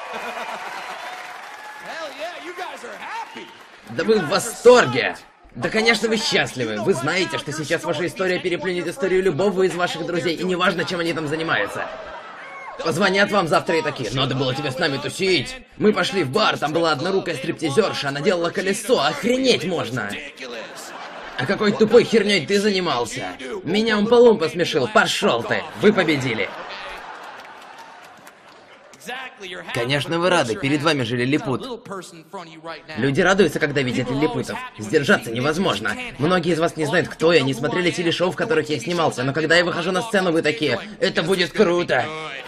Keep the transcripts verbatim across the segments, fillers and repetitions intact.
Да вы в восторге! Да, конечно, вы счастливы. Вы знаете, что сейчас ваша история переплюнет историю любого из ваших друзей, и неважно, чем они там занимаются. Позвонят вам завтра и такие: надо было тебе с нами тусить. Мы пошли в бар, там была однорукая стриптизерша, она делала колесо, охренеть можно. А какой тупой херней ты занимался? Меня Умпа-Лумпа посмешил, пошел ты, вы победили. Конечно, вы рады, перед вами же лилипут. Люди радуются, когда видят лилипутов. Сдержаться невозможно. Многие из вас не знают, кто я, не смотрели телешоу, в которых я снимался, но когда я выхожу на сцену, вы такие: это будет круто.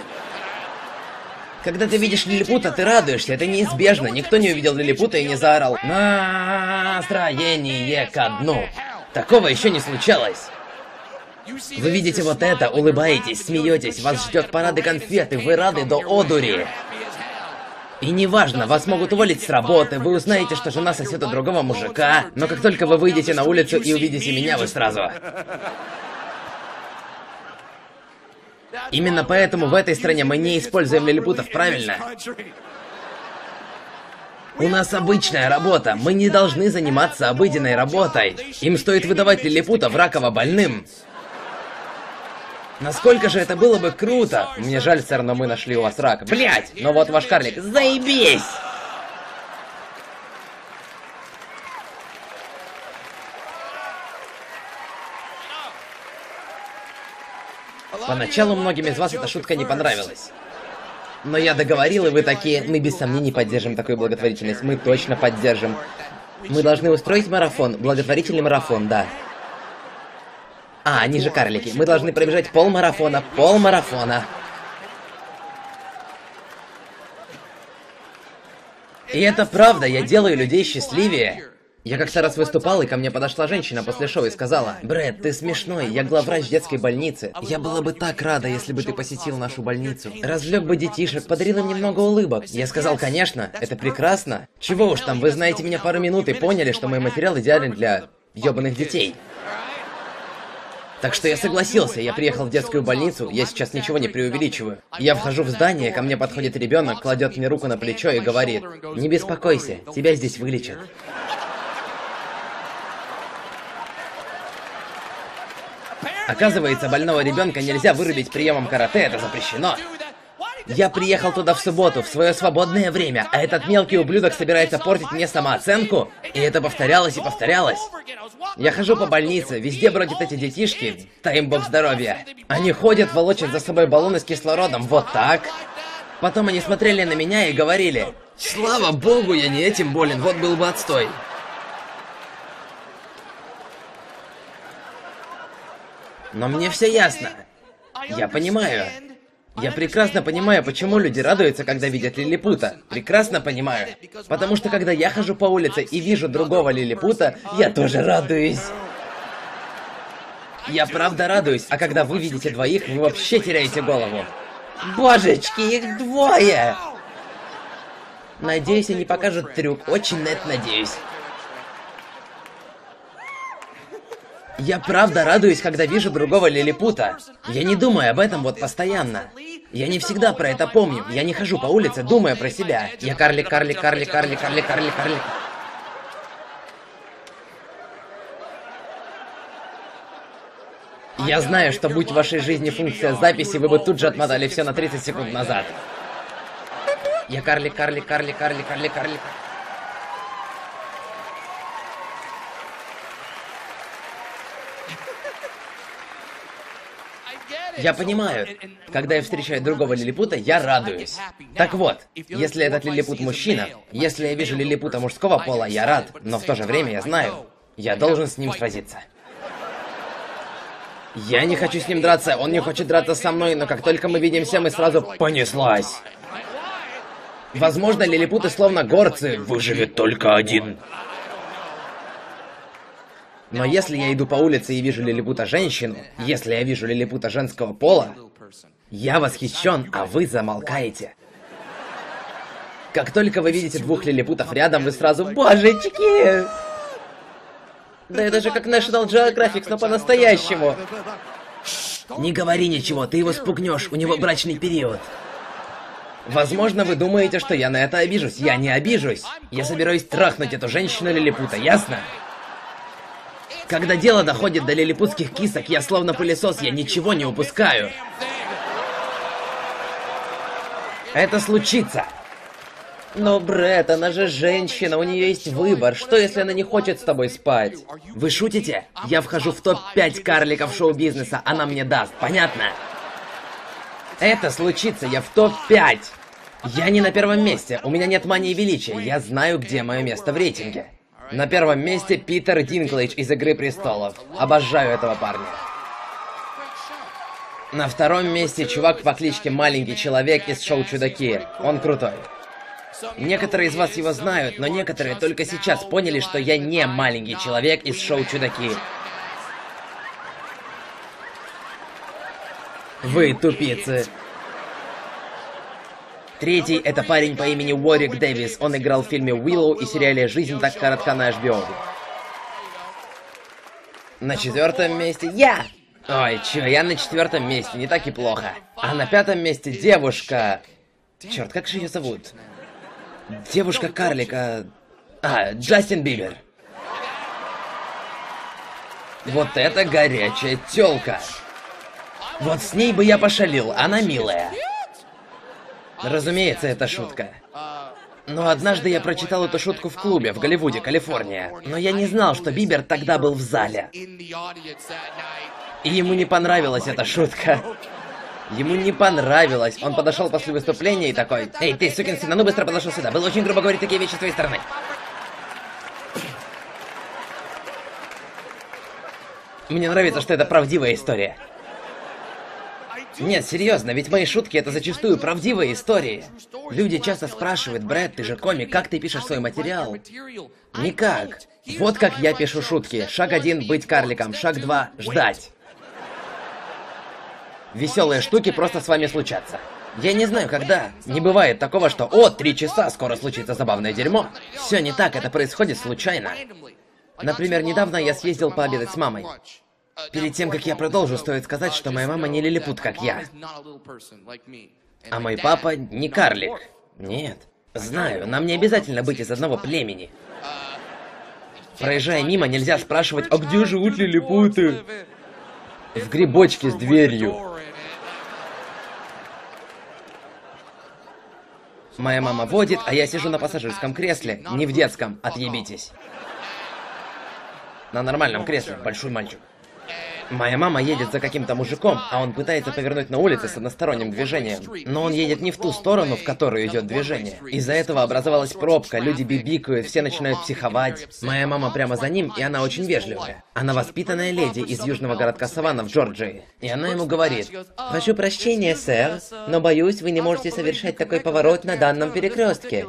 Когда ты видишь лилипута, ты радуешься, это неизбежно. Никто не увидел лилипута и не заорал: настроение ко дну. Такого еще не случалось. Вы видите вот это, улыбаетесь, смеетесь, вас ждет парады конфеты, вы рады до одури. И неважно, вас могут уволить с работы, вы узнаете, что жена сосет у другого мужика, но как только вы выйдете на улицу и увидите меня, вы сразу... Именно поэтому в этой стране мы не используем лилипутов, правильно? У нас обычная работа, мы не должны заниматься обыденной работой. Им стоит выдавать лилипутов раково больным. Насколько же это было бы круто! Мне жаль, сэр, но мы нашли у вас рак. Блять! Но вот ваш карлик. Заебись! Поначалу многим из вас эта шутка не понравилась. Но я договорил, и вы такие: мы без сомнений поддержим такую благотворительность. Мы точно поддержим. Мы должны устроить марафон. Благотворительный марафон, да. А, они же карлики. Мы должны пробежать полмарафона. Полмарафона. И это правда, я делаю людей счастливее. Я как-то раз выступал, и ко мне подошла женщина после шоу и сказала: «Брэд, ты смешной, я главврач детской больницы. Я была бы так рада, если бы ты посетил нашу больницу. Развлек бы детишек, подарил им немного улыбок». Я сказал: «Конечно, это прекрасно. Чего уж там, вы знаете меня пару минут и поняли, что мой материал идеален для ёбаных детей». Так что я согласился, я приехал в детскую больницу, я сейчас ничего не преувеличиваю. Я вхожу в здание, ко мне подходит ребенок, кладет мне руку на плечо и говорит: «Не беспокойся, тебя здесь вылечат». Оказывается, больного ребенка нельзя вырубить приемом карате, это запрещено. Я приехал туда в субботу, в свое свободное время, а этот мелкий ублюдок собирается портить мне самооценку, и это повторялось и повторялось. Я хожу по больнице, везде бродят эти детишки, дай им бог здоровья. Они ходят, волочат за собой баллоны с кислородом, вот так. Потом они смотрели на меня и говорили: «Слава богу, я не этим болен, вот был бы отстой». Но мне все ясно. Я понимаю. Я прекрасно понимаю, почему люди радуются, когда видят лилипута. Прекрасно понимаю. Потому что когда я хожу по улице и вижу другого лилипута, я тоже радуюсь. Я правда радуюсь, а когда вы видите двоих, вы вообще теряете голову. Божечки, их двое! Надеюсь, они покажут трюк. Очень на это надеюсь. Я правда радуюсь, когда вижу другого лилипута. Я не думаю об этом вот постоянно. Я не всегда про это помню. Я не хожу по улице, думая про себя. Я карлик, карлик, карлик, карлик, карлик, карлик, карлик. Я знаю, что будь в вашей жизни функция записи, вы бы тут же отмотали все на тридцать секунд назад. Я карлик, карлик, карлик, карлик, карлик, карлик. Я понимаю, когда я встречаю другого лилипута, я радуюсь. Так вот, если этот лилипут мужчина, если я вижу лилипута мужского пола, я рад, но в то же время я знаю, я должен с ним сразиться. Я не хочу с ним драться, он не хочет драться со мной, но как только мы видимся, мы сразу понеслась. Возможно, лилипуты словно горцы, выживет только один. Но если я иду по улице и вижу лилипута женщину, если я вижу лилипута женского пола, я восхищен, а вы замолкаете. Как только вы видите двух лилипутов рядом, вы сразу: «Божечки!» Да это же как National Geographic, но по-настоящему. Не говори ничего, ты его спугнешь, у него брачный период. Возможно, вы думаете, что я на это обижусь. Я не обижусь. Я собираюсь трахнуть эту женщину-лилипута, ясно? Когда дело доходит до лилипутских кисок, я словно пылесос, я ничего не упускаю. Это случится. Но, Брэд, она же женщина, у нее есть выбор. Что, если она не хочет с тобой спать? Вы шутите? Я вхожу в топ пять карликов шоу-бизнеса, она мне даст, понятно? Это случится, я в топ пять. Я не на первом месте, у меня нет мании величия, я знаю, где мое место в рейтинге. На первом месте Питер Динклэйдж из «Игры престолов». Обожаю этого парня. На втором месте чувак по кличке Маленький Человек из шоу «Чудаки». Он крутой. Некоторые из вас его знают, но некоторые только сейчас поняли, что я не Маленький Человек из шоу «Чудаки». Вы тупицы. Третий — это парень по имени Уорик Дэвис. Он играл в фильме «Уиллоу» и сериале «Жизнь так коротка» на эйч би о. На четвертом месте я. Ой, чё, я на четвертом месте, не так и плохо. А на пятом месте девушка... Черт, как же ее зовут? Девушка-карлика... А, Джастин Бибер. Вот это горячая тёлка. Вот с ней бы я пошалил, она милая. Разумеется, это шутка. Но однажды я прочитал эту шутку в клубе в Голливуде, Калифорния. Но я не знал, что Бибер тогда был в зале. И ему не понравилась эта шутка. Ему не понравилось. Он подошел после выступления и такой: «Эй, ты, сукин сын, а ну быстро подошел сюда. Было очень грубо говорить такие вещи с твоей стороны». Мне нравится, что это правдивая история. Нет, серьезно, ведь мои шутки — это зачастую правдивые истории. Люди часто спрашивают: «Брэд, ты же комик, как ты пишешь свой материал?» Никак. Вот как я пишу шутки. Шаг один — быть карликом. Шаг два — ждать. Веселые штуки просто с вами случатся. Я не знаю, когда. Не бывает такого, что «О, три часа, скоро случится забавное дерьмо». Все не так, это происходит случайно. Например, недавно я съездил пообедать с мамой. Перед тем, как я продолжу, стоит сказать, что моя мама не лилипут, как я. А мой папа не карлик. Нет. Знаю, нам не обязательно быть из одного племени. Проезжая мимо, нельзя спрашивать: «А где живут лилипуты?» В грибочке с дверью. Моя мама водит, а я сижу на пассажирском кресле. Не в детском, отъебитесь. На нормальном кресле, большой мальчик. Моя мама едет за каким-то мужиком, а он пытается повернуть на улице с односторонним движением. Но он едет не в ту сторону, в которую идет движение. Из-за этого образовалась пробка, люди бибикают, все начинают психовать. Моя мама прямо за ним, и она очень вежливая. Она воспитанная леди из южного городка Саванна в Джорджии. И она ему говорит: «Прошу прощения, сэр, но боюсь, вы не можете совершать такой поворот на данном перекрестке».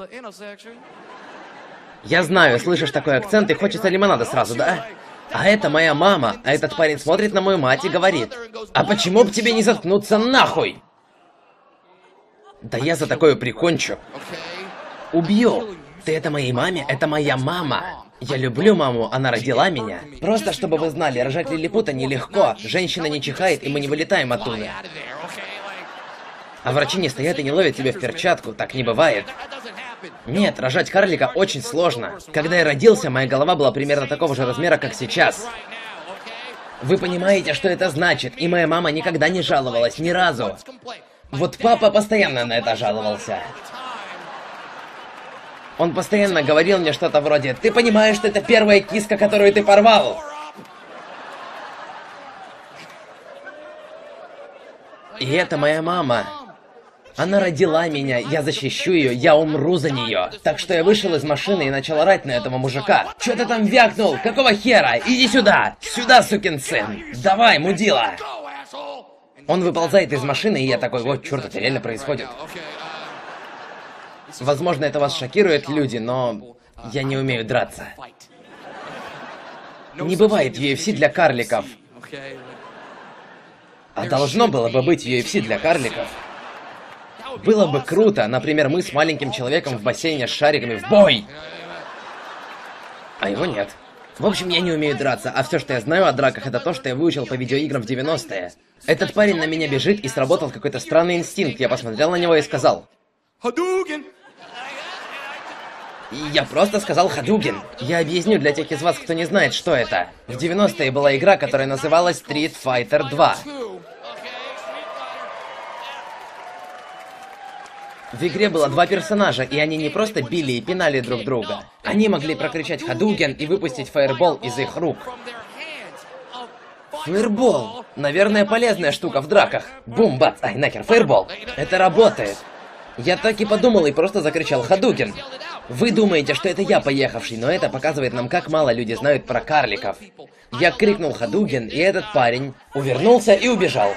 Я знаю, слышишь такой акцент и хочется лимонада сразу, да? А это моя мама, а этот парень смотрит на мою мать и говорит: «А почему бы тебе не заткнуться нахуй?» Да я за такое прикончу. Убью. Ты это моей маме? Это моя мама. Я люблю маму, она родила меня. Просто чтобы вы знали, рожать лилипута нелегко. Женщина не чихает, и мы не вылетаем оттуда. А врачи не стоят и не ловят тебя в перчатку, так не бывает. Нет, рожать карлика очень сложно. Когда я родился, моя голова была примерно такого же размера, как сейчас. Вы понимаете, что это значит? И моя мама никогда не жаловалась, ни разу. Вот папа постоянно на это жаловался. Он постоянно говорил мне что-то вроде: «Ты понимаешь, что это первая киска, которую ты порвал?» И это моя мама. Она родила меня, я защищу ее, я умру за нее. Так что я вышел из машины и начал орать на этого мужика. «Чё ты там вякнул? Какого хера? Иди сюда! Сюда, сукин сын! Давай, мудила!» Он выползает из машины, и я такой: «Вот, черт, это реально происходит». Возможно, это вас шокирует, люди, но я не умею драться. Не бывает ю эф си для карликов. А должно было бы быть ю эф си для карликов. Было бы круто, например, мы с маленьким человеком в бассейне с шариками в бой! А его нет. В общем, я не умею драться, а все, что я знаю о драках, это то, что я выучил по видеоиграм в девяностые. Этот парень на меня бежит, и сработал какой-то странный инстинкт. Я посмотрел на него и сказал: Hadouken! И я просто сказал Хадуген. Я объясню для тех из вас, кто не знает, что это. В девяностые была игра, которая называлась Street Fighter два. В игре было два персонажа, и они не просто били и пинали друг друга. Они могли прокричать Хадуген и выпустить фаербол из их рук. Фаербол! Наверное, полезная штука в драках. Бум, бац, ай, нахер, фаербол. Это работает. Я так и подумал и просто закричал Хадуген. Вы думаете, что это я поехавший, но это показывает нам, как мало люди знают про карликов. Я крикнул Хадуген, и этот парень увернулся и убежал.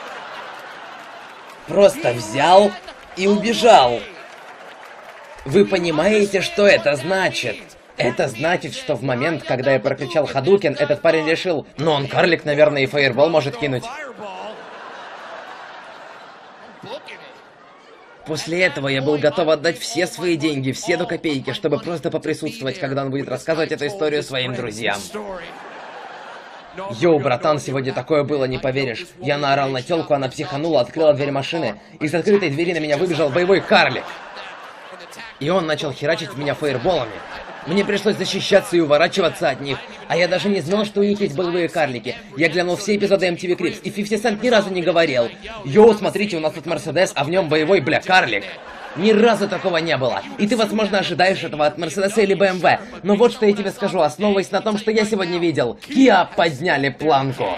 Просто взял и убежал. Вы понимаете, что это значит? Это значит, что в момент, когда я прокричал Хадукен, этот парень решил, ну он карлик, наверное, и фаербол может кинуть. После этого я был готов отдать все свои деньги, все до копейки, чтобы просто поприсутствовать, когда он будет рассказывать эту историю своим друзьям. Йоу, братан, сегодня такое было, не поверишь. Я наорал на тёлку, она психанула, открыла дверь машины. Из открытой двери на меня выбежал боевой карлик. И он начал херачить в меня фаерболами. Мне пришлось защищаться и уворачиваться от них. А я даже не знал, что у них есть боевые карлики. Я глянул все эпизоды эм ти ви Cribs, и фифти Cent ни разу не говорил: «Йоу, смотрите, у нас тут Мерседес, а в нем боевой, бля, карлик». Ни разу такого не было. И ты, возможно, ожидаешь этого от Мерседеса или бэ эм вэ. Но вот что я тебе скажу, основываясь на том, что я сегодня видел. Kia подняли планку.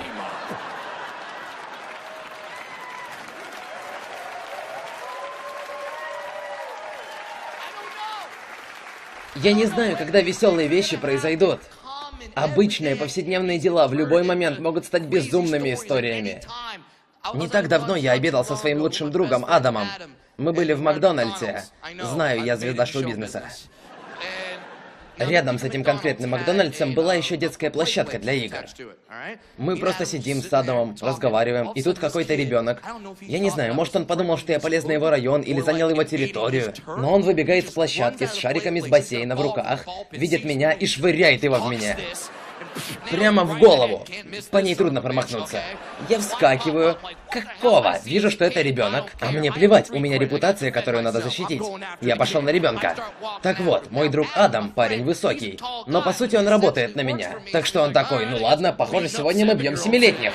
Я не знаю, когда веселые вещи произойдут. Обычные повседневные дела в любой момент могут стать безумными историями. Не так давно я обедал со своим лучшим другом Адамом. Мы были в Макдональдсе. Знаю, я звезда шоу-бизнеса. Рядом с этим конкретным Макдональдсом была еще детская площадка для игр. Мы просто сидим с Адамом, разговариваем, и тут какой-то ребенок. Я не знаю, может он подумал, что я полез на его район или занял его территорию. Но он выбегает с площадки с шариками с бассейна в руках, видит меня и швыряет его в меня. Прямо в голову. По ней трудно промахнуться. Я вскакиваю. Какого? Вижу, что это ребенок. А мне плевать, у меня репутация, которую надо защитить. Я пошел на ребенка. Так вот, мой друг Адам, парень высокий. Но по сути он работает на меня. Так что он такой, ну ладно, похоже, сегодня мы бьем семилетних.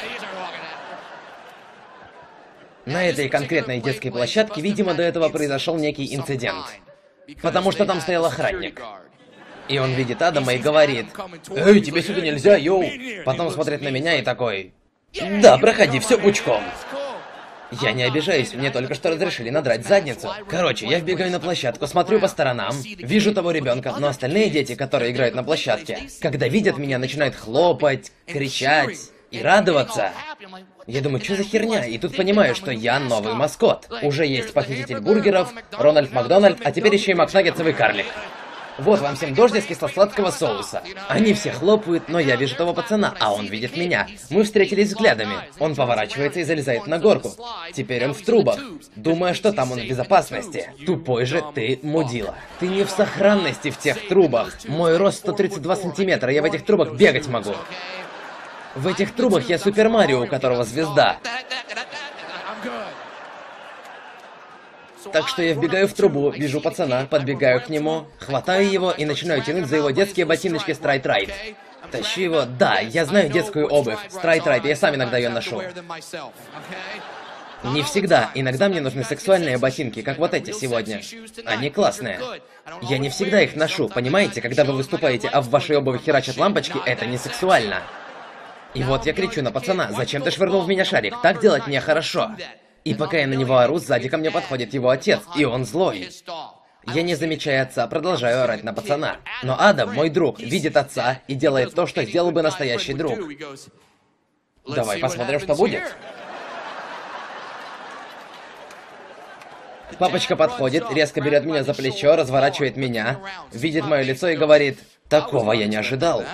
На этой конкретной детской площадке, видимо, до этого произошел некий инцидент. Потому что там стоял охранник. И он видит Адама и говорит: «Эй, тебе сюда нельзя, йоу!» Потом смотрит на меня и такой: «Да, проходи, все пучком». Я не обижаюсь, мне только что разрешили надрать задницу. Короче, я вбегаю на площадку, смотрю по сторонам, вижу того ребенка, но остальные дети, которые играют на площадке, когда видят меня, начинают хлопать, кричать и радоваться. Я думаю, что за херня? И тут понимаю, что я новый маскот. Уже есть похититель бургеров, Рональд Макдональд, а теперь еще и Макнаггетсовый карлик. Вот вам всем дождь из кисло-сладкого соуса. Они все хлопают, но я вижу того пацана, а он видит меня. Мы встретились взглядами. Он поворачивается и залезает на горку. Теперь он в трубах, думая, что там он в безопасности. Тупой же ты, мудила. Ты не в сохранности в тех трубах. Мой рост сто тридцать два сантиметра, я в этих трубах бегать могу. В этих трубах я Супер Марио, у которого звезда. Так что я вбегаю в трубу, вижу пацана, подбегаю к нему, хватаю его и начинаю тянуть за его детские ботиночки Stride Ride. Тащу его, да, я знаю детскую обувь, Stride Ride, я сам иногда ее ношу. Не всегда, иногда мне нужны сексуальные ботинки, как вот эти сегодня. Они классные. Я не всегда их ношу, понимаете, когда вы выступаете, а в вашей обуви херачат лампочки, это не сексуально. И вот я кричу на пацана: «Зачем ты швырнул в меня шарик? Так делать нехорошо». И пока я на него ору, сзади ко мне подходит его отец, и он злой. Я, не замечая отца, продолжаю орать на пацана. Но Адам, мой друг, видит отца и делает то, что сделал бы настоящий друг. Давай посмотрим, что будет. Папочка подходит, резко берет меня за плечо, разворачивает меня, видит мое лицо и говорит: «Такого я не ожидал».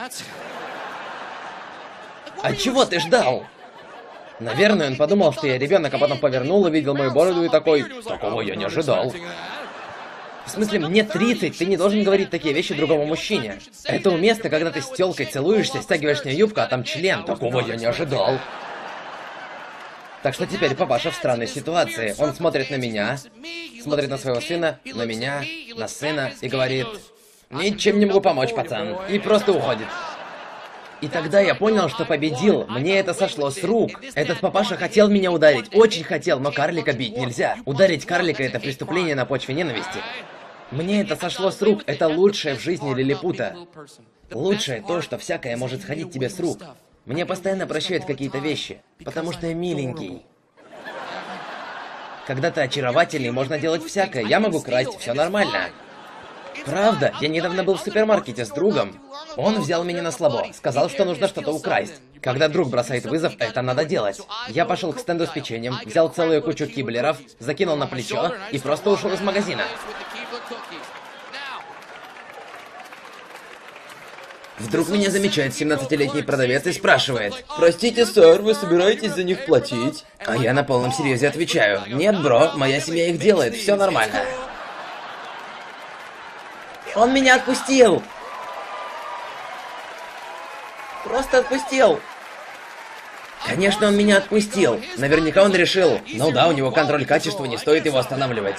«А чего ты ждал?» Наверное, он подумал, что я ребенок, а потом повернул, увидел мою бороду и такой: «Такого я не ожидал». В смысле, мне тридцать, ты не должен говорить такие вещи другому мужчине. Это уместно, когда ты с тёлкой целуешься, стягиваешь с нее юбку, а там член. Такого я не ожидал. Так что теперь папаша в странной ситуации. Он смотрит на меня, смотрит на своего сына, на меня, на сына и говорит: «Ничем не могу помочь, пацан», и просто уходит. И тогда я понял, что победил. Мне это сошло с рук. Этот папаша хотел меня ударить, очень хотел, но карлика бить нельзя. Ударить карлика — это преступление на почве ненависти. Мне это сошло с рук. Это лучшее в жизни лилипута. Лучшее то, что всякое может сходить тебе с рук. Мне постоянно прощают какие-то вещи, потому что я миленький. Когда ты очаровательный, можно делать всякое. Я могу красть, все нормально. Правда, я недавно был в супермаркете с другом. Он взял меня на слабо, сказал, что нужно что-то украсть. Когда друг бросает вызов, это надо делать. Я пошел к стенду с печеньем, взял целую кучу киблеров, закинул на плечо и просто ушел из магазина. Вдруг меня замечает семнадцатилетний продавец и спрашивает: «Простите, сэр, вы собираетесь за них платить?» А я на полном серьезе отвечаю: «Нет, бро, моя семья их делает, все нормально». Он меня отпустил! Просто отпустил! Конечно, он меня отпустил. Наверняка он решил: ну да, у него контроль качества, не стоит его останавливать.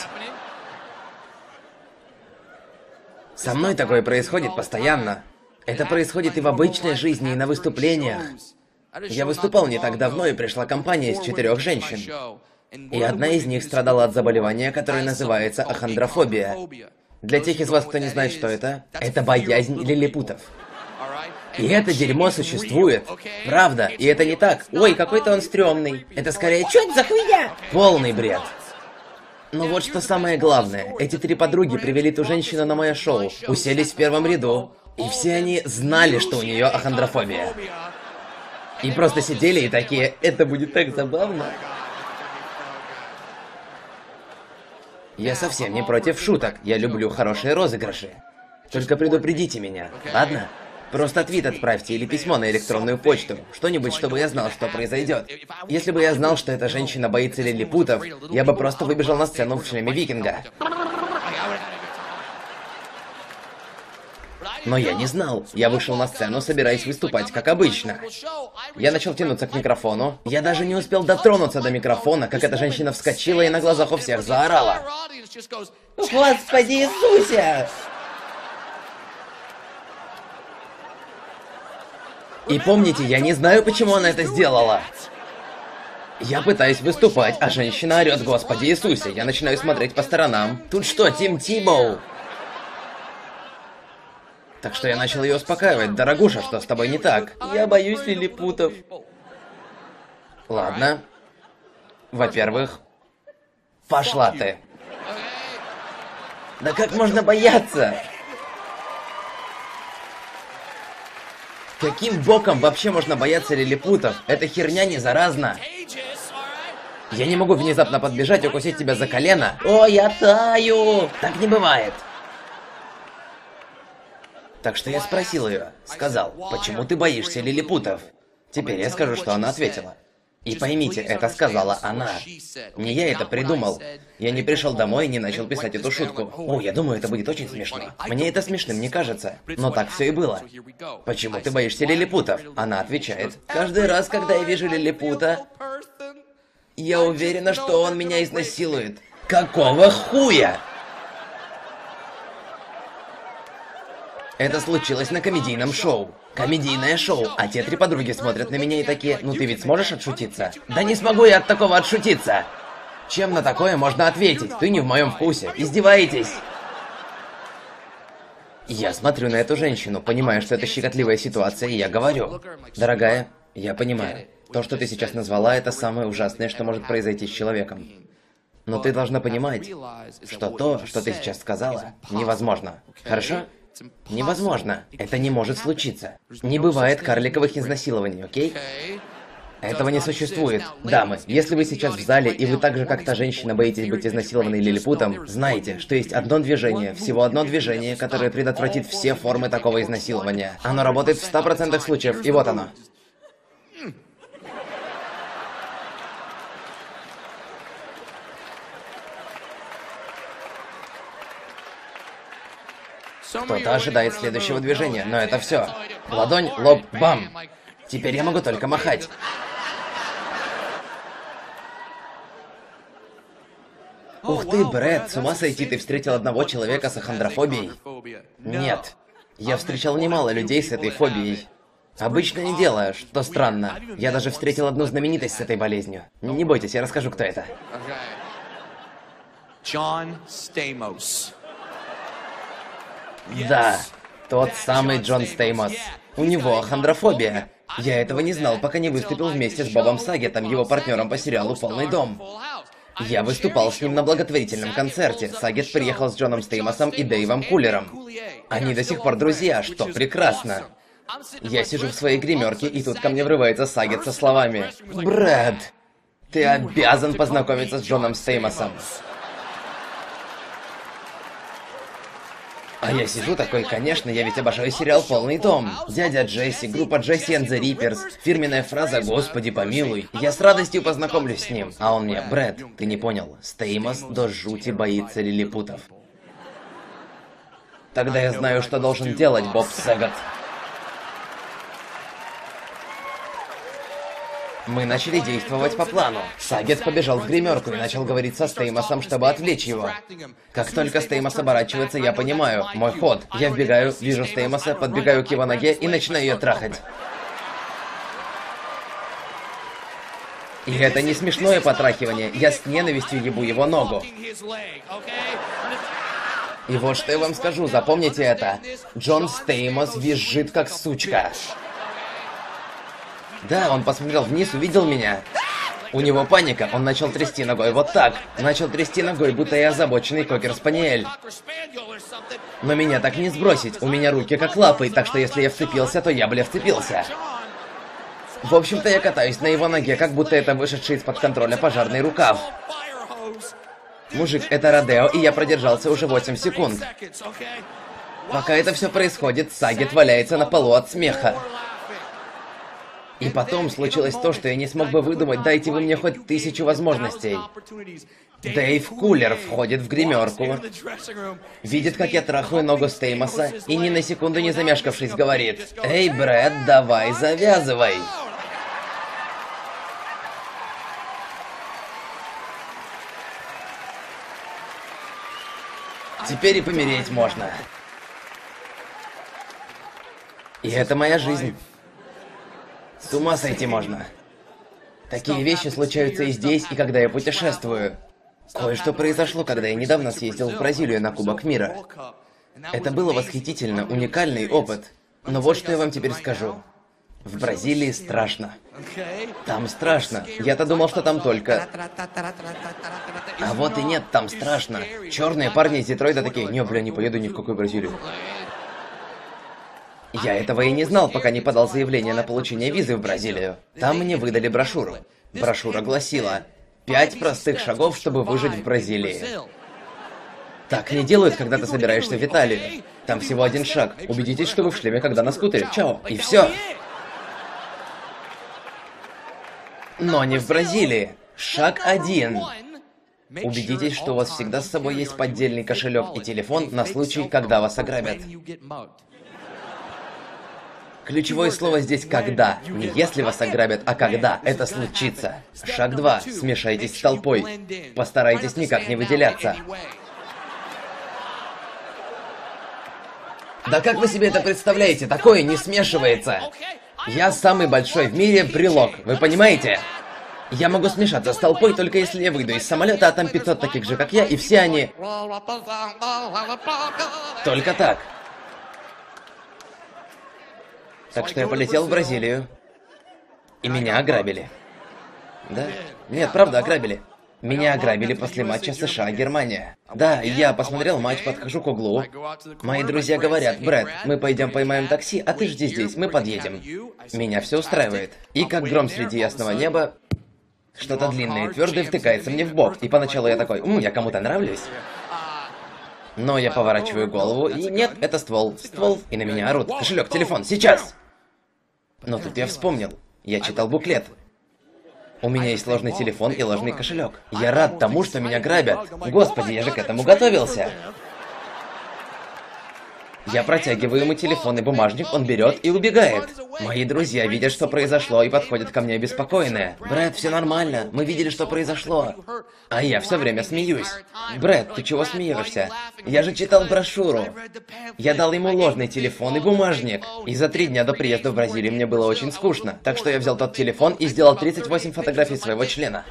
Со мной такое происходит постоянно. Это происходит и в обычной жизни, и на выступлениях. Я выступал не так давно, и пришла компания из четырех женщин. И одна из них страдала от заболевания, которое называется ахондрофобия. Для тех из вас, кто не знает, что это, это боязнь лилипутов. И это дерьмо существует. Правда, и это не так. Ой, какой-то он стрёмный. Это скорее, что это за хуйня? Полный бред. Но вот что самое главное. Эти три подруги привели ту женщину на мое шоу, уселись в первом ряду, и все они знали, что у нее ахондрофобия. И просто сидели и такие: это будет так забавно. Я совсем не против шуток, я люблю хорошие розыгрыши. Только предупредите меня, ладно? Просто твит отправьте или письмо на электронную почту. Что-нибудь, чтобы я знал, что произойдет. Если бы я знал, что эта женщина боится лилипутов, я бы просто выбежал на сцену в шлеме викинга. Но я не знал. Я вышел на сцену, собираясь выступать, как обычно. Я начал тянуться к микрофону. Я даже не успел дотронуться до микрофона, как эта женщина вскочила и на глазах у всех заорала: «Господи Иисусе!» И помните, я не знаю, почему она это сделала. Я пытаюсь выступать, а женщина орёт: «Господи Иисусе!» Я начинаю смотреть по сторонам. Тут что, Тим Тибоу? Так что я начал ее успокаивать: «Дорогуша, что с тобой не так? Я боюсь лилипутов». Ладно. Во-первых, пошла ты. Да как можно бояться? Каким боком вообще можно бояться лилипутов? Эта херня не заразна. Я не могу внезапно подбежать и укусить тебя за колено. О, я таю! Так не бывает. Так что я спросил ее, сказал: «Почему ты боишься лилипутов?» Теперь я скажу, что она ответила. И поймите, это сказала она. Не я это придумал. Я не пришел домой и не начал писать эту шутку. О, я думаю, это будет очень смешно. Мне это смешным не кажется. Но так все и было. «Почему ты боишься лилипутов?» Она отвечает: «Каждый раз, когда я вижу лилипута, я уверена, что он меня изнасилует». Какого хуя? Это случилось на комедийном шоу. Комедийное шоу, а те три подруги смотрят на меня и такие: «Ну ты ведь сможешь отшутиться?» Да не смогу я от такого отшутиться! Чем на такое можно ответить? Ты не в моем вкусе. Издеваетесь? Я смотрю на эту женщину, понимаю, что это щекотливая ситуация, и я говорю: «Дорогая, я понимаю. То, что ты сейчас назвала, это самое ужасное, что может произойти с человеком. Но ты должна понимать, что то, что ты сейчас сказала, невозможно. Хорошо? Невозможно. Это не может случиться. Не бывает карликовых изнасилований, окей? Этого не существует. Дамы, если вы сейчас в зале, и вы так же, как та женщина, боитесь быть изнасилованной лилипутом, знайте, что есть одно движение, всего одно движение, которое предотвратит все формы такого изнасилования. Оно работает в ста процентах случаев, и вот оно. Кто-то ожидает следующего движения, но это все. Ладонь, лоб, бам. Теперь я могу только махать. Ух ты, Брэд, с ума сойти, ты встретил одного человека с ахондрофобией? Нет. Я встречал немало людей с этой фобией. Обычное дело, что странно. Я даже встретил одну знаменитость с этой болезнью. Не бойтесь, я расскажу, кто это. John Stamos. Да, тот самый Джон Стеймос. У него ахондрофобия. Я этого не знал, пока не выступил вместе с Бобом Саггетом, его партнером по сериалу «Полный дом». Я выступал с ним на благотворительном концерте. Саггет приехал с Джоном Стеймосом и Дэйвом Кулером. Они до сих пор друзья, что прекрасно. Я сижу в своей гримерке, и тут ко мне врывается Саггет со словами: «Брэд, ты обязан познакомиться с Джоном Стеймосом». А я сижу такой, конечно, я ведь обожаю сериал «Полный дом». Дядя Джесси, группа Джесси and the Rippers, фирменная фраза «Господи помилуй». Я с радостью познакомлюсь с ним. А он мне: «Брэд, ты не понял, Стеймос до жути боится лилипутов». Тогда я знаю, что должен делать Боб Саггет. Мы начали действовать по плану. Саггет побежал в гримерку и начал говорить со Стеймосом, чтобы отвлечь его. Как только Стеймос оборачивается, я понимаю, мой ход. Я вбегаю, вижу Стеймоса, подбегаю к его ноге и начинаю ее трахать. И это не смешное потрахивание, я с ненавистью ебу его ногу. И вот что я вам скажу, запомните это. Джон Стеймос визжит как сучка. Да, он посмотрел вниз, увидел меня. У него паника, он начал трясти ногой вот так. Начал трясти ногой, будто я озабоченный кокер-спаниель. Но меня так не сбросить, у меня руки как лапы, так что если я вцепился, то я, бля, вцепился. В общем-то, я катаюсь на его ноге, как будто это вышедший из-под контроля пожарный рукав. Мужик, это Родео, и я продержался уже восемь секунд. Пока это все происходит, Саггет валяется на полу от смеха. И потом случилось то, что я не смог бы выдумать, дайте вы мне хоть тысячу возможностей. Дэйв Кулер входит в гримерку, видит, как я трахаю ногу Стеймоса, и ни на секунду не замешкавшись говорит: «Эй, Брэд, давай завязывай!» Теперь и помереть можно. И это моя жизнь. С ума сойти можно. Такие вещи случаются и здесь, и когда я путешествую. Кое-что произошло, когда я недавно съездил в Бразилию на Кубок мира. Это было восхитительно, уникальный опыт. Но вот что я вам теперь скажу. В Бразилии страшно. Там страшно. Я-то думал, что там только... А вот и нет, там страшно. Черные парни из Детройта такие: «Не, бля, не поеду ни в какую Бразилию». Я этого и не знал, пока не подал заявление на получение визы в Бразилию. Там мне выдали брошюру. Брошюра гласила: «Пять простых шагов, чтобы выжить в Бразилии». Так не делают, когда ты собираешься в Италию. Там всего один шаг. Убедитесь, что вы в шлеме, когда на скутере. Чао. И все. Но не в Бразилии. Шаг один. Убедитесь, что у вас всегда с собой есть поддельный кошелек и телефон на случай, когда вас ограбят. Ключевое слово здесь «когда». Не если вас ограбят, а когда это случится. Шаг два. Смешайтесь с толпой. Постарайтесь никак не выделяться. Да как вы себе это представляете? Такое не смешивается. Я самый большой в мире брелок, вы понимаете? Я могу смешаться с толпой, только если я выйду из самолета, а там пятьсот таких же, как я, и все они... Только так. Так что я полетел в Бразилию. И меня ограбили. Да? Нет, правда, ограбили. Меня ограбили после матча США-Германия. Да, я посмотрел матч, подхожу к углу. Мои друзья говорят: «Брэд, мы пойдем поймаем такси, а ты жди здесь, мы подъедем». Меня все устраивает. И как гром среди ясного неба, что-то длинное и твердое втыкается мне в бок. И поначалу я такой: «М, я кому-то нравлюсь». Но я поворачиваю голову, и нет, это ствол. Ствол, и на меня орут: «Кошелек, телефон, сейчас!» Но тут я вспомнил. Я читал буклет. У меня есть ложный телефон и ложный кошелек. Я рад тому, что меня грабят. Господи, я же к этому готовился. Я протягиваю ему телефон и бумажник, он берет и убегает. Мои друзья видят, что произошло, и подходят ко мне обеспокоенные. Брэд, все нормально, мы видели, что произошло. А я все время смеюсь. Брэд, ты чего смеешься? Я же читал брошюру. Я дал ему ложный телефон и бумажник. И за три дня до приезда в Бразилию мне было очень скучно. Так что я взял тот телефон и сделал тридцать восемь фотографий своего члена.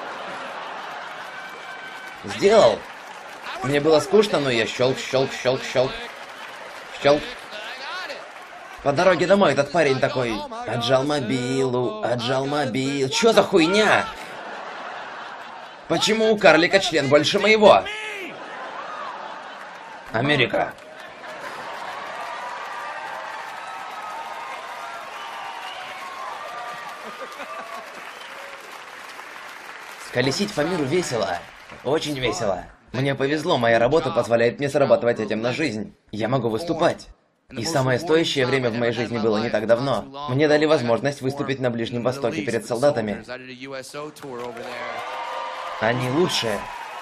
Сделал. Мне было скучно, но я щелк, щелк, щелк, щелк. Щелк. По дороге домой этот парень такой: отжал мобилу, отжал мобил. Чё за хуйня? Почему у карлика член больше моего? Америка. Колесить по миру весело. Очень весело. Мне повезло, моя работа позволяет мне зарабатывать этим на жизнь. Я могу выступать. И самое стоящее время в моей жизни было не так давно. Мне дали возможность выступить на Ближнем Востоке перед солдатами. Они лучшие.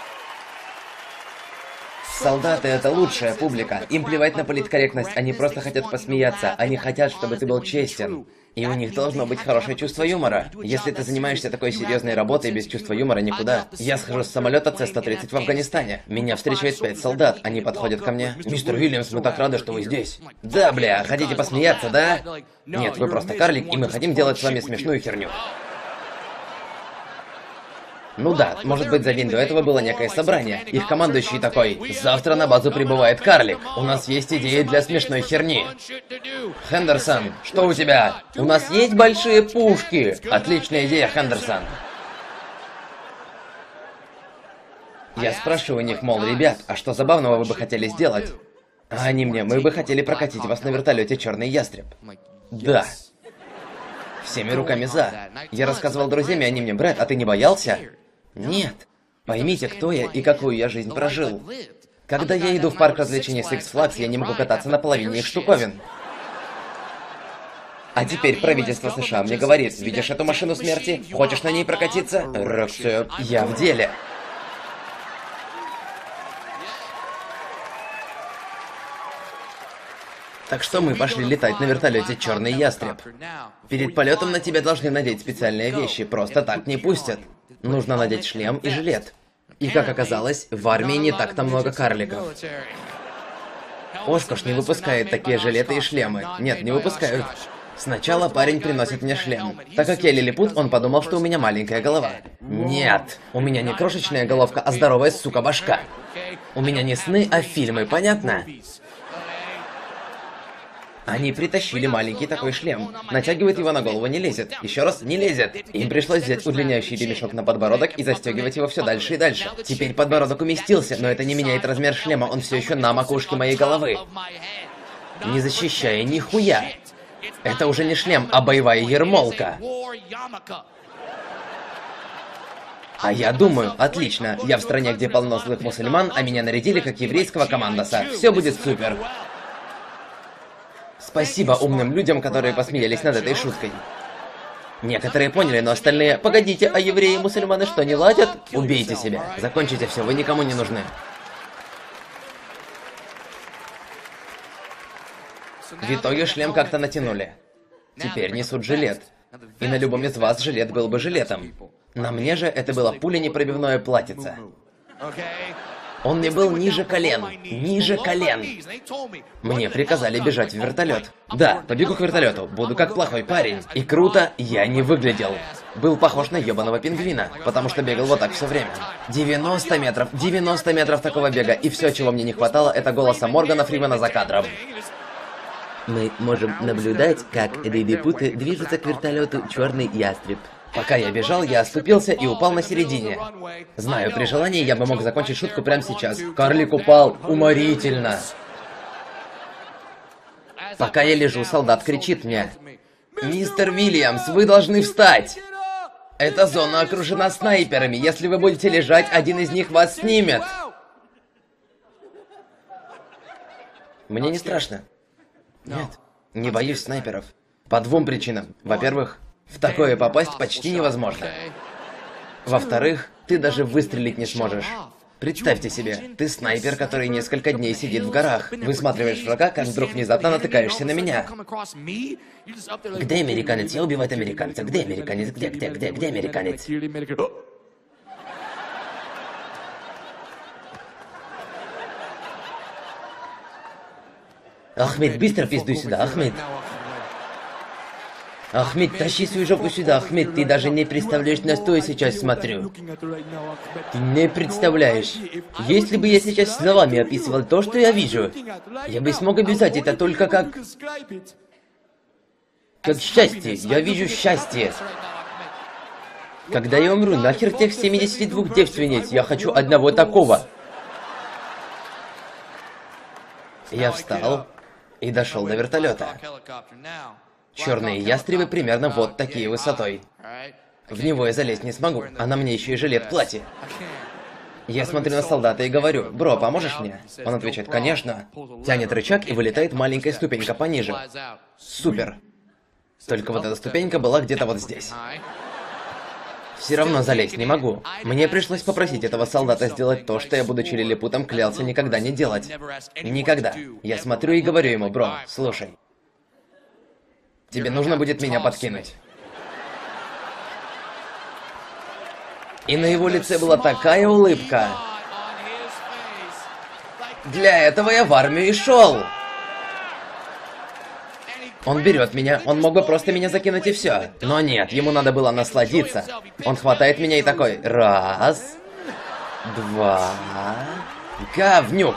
Солдаты — это лучшая публика. Им плевать на политкорректность, они просто хотят посмеяться. Они хотят, чтобы ты был честен. И у них должно быть хорошее чувство юмора. Если ты занимаешься такой серьезной работой, без чувства юмора никуда. Я схожу с самолета Цэ сто тридцать в Афганистане. Меня встречают пять солдат. Они подходят ко мне. Мистер Уильямс, мы так рады, что вы здесь. Да, бля, хотите посмеяться, да? Нет, вы просто карлик, и мы хотим делать с вами смешную херню. Ну да, может быть, за день до этого было некое собрание. Их командующий такой: завтра на базу прибывает карлик. У нас есть идеи для смешной херни. Хендерсон, что у тебя? У нас есть большие пушки. Отличная идея, Хендерсон. Я спрашиваю у них, мол, ребят, а что забавного вы бы хотели сделать? А они мне: мы бы хотели прокатить вас на вертолете «Черный ястреб». Да. Всеми руками за. Я рассказывал друзьям, и они мне: Брэд, а ты не боялся? Нет. Поймите, кто я и какую я жизнь прожил. Когда я иду в парк развлечений Six Flags, я не могу кататься на половине их штуковин. А теперь правительство США мне говорит: видишь эту машину смерти? Хочешь на ней прокатиться? Роксё, я в деле. Так что мы пошли летать на вертолете «Черный ястреб». Перед полетом на тебя должны надеть специальные вещи, просто так не пустят. Нужно надеть шлем и жилет. И как оказалось, в армии не так-то много карликов. Оскош не выпускает такие жилеты и шлемы. Нет, не выпускают. Сначала парень приносит мне шлем. Так как я лилипут, он подумал, что у меня маленькая голова. Нет, у меня не крошечная головка, а здоровая, сука, башка. У меня не сны, а фильмы, понятно? Они притащили маленький такой шлем. Натягивает его на голову, не лезет. Еще раз, не лезет. Им пришлось взять удлиняющий ремешок на подбородок и застегивать его все дальше и дальше. Теперь подбородок уместился, но это не меняет размер шлема, он все еще на макушке моей головы. Не защищая нихуя. Это уже не шлем, а боевая ермолка. А я думаю, отлично, я в стране, где полно злых мусульман, а меня нарядили как еврейского командоса. Все будет супер. Спасибо умным людям, которые посмеялись над этой шуткой. Некоторые поняли, но остальные: погодите, а евреи и мусульманы что, не ладят? Убейте себя. Закончите все, вы никому не нужны. В итоге шлем как-то натянули. Теперь несут жилет. И на любом из вас жилет был бы жилетом. На мне же это было пуленепробивное платьице. Он мне был ниже колен. Ниже колен. Мне приказали бежать в вертолет. Да, побегу к вертолету. Буду как плохой парень. И круто я не выглядел. Был похож на ебаного пингвина, потому что бегал вот так все время. девяносто метров. девяносто метров такого бега. И все, чего мне не хватало, это голоса Моргана Фримена за кадром. Мы можем наблюдать, как лилипуты движутся к вертолету «Черный ястреб». Пока я бежал, я оступился и упал на середине. Знаю, при желании я бы мог закончить шутку прямо сейчас. Карлик упал. Уморительно. Пока я лежу, солдат кричит мне: «Мистер Уильямс, вы должны встать! Эта зона окружена снайперами. Если вы будете лежать, один из них вас снимет!» Мне не страшно. Нет, не боюсь снайперов. По двум причинам. Во-первых, в такое попасть почти невозможно. Во-вторых, ты даже выстрелить не сможешь. Представьте себе, ты снайпер, который несколько дней сидит в горах. Высматриваешь врага, как вдруг внезапно натыкаешься на меня. Где американец? Я убиваю американца. Где американец? Где, где, где, где американец? Ахмед, быстро пиздуй сюда, Ахмед. Ахмед, тащи свою жопу сюда, Ахмед, ты даже не представляешь, на что я сейчас смотрю. Ты не представляешь. Если бы я сейчас словами описывал то, что я вижу, я бы смог описать это только как... Как счастье. Я вижу счастье. Когда я умру, нахер тех семидесяти двух девственниц, я хочу одного такого. Я встал и дошел до вертолета. Черные ястребы примерно вот такие высотой. В него я залезть не смогу, а на мне еще и жилет платье. Я смотрю на солдата и говорю: «Бро, поможешь мне?» Он отвечает: «Конечно». Тянет рычаг и вылетает маленькая ступенька пониже. Супер. Только вот эта ступенька была где-то вот здесь. Все равно залезть не могу. Мне пришлось попросить этого солдата сделать то, что я, будучи лилипутом, клялся никогда не делать. Никогда. Я смотрю и говорю ему: «Бро, слушай. Тебе нужно будет меня подкинуть». И на его лице была такая улыбка. Для этого я в армию и шел. Он берет меня, он мог бы просто меня закинуть и все. Но нет, ему надо было насладиться. Он хватает меня и такой: раз, два, говнюк.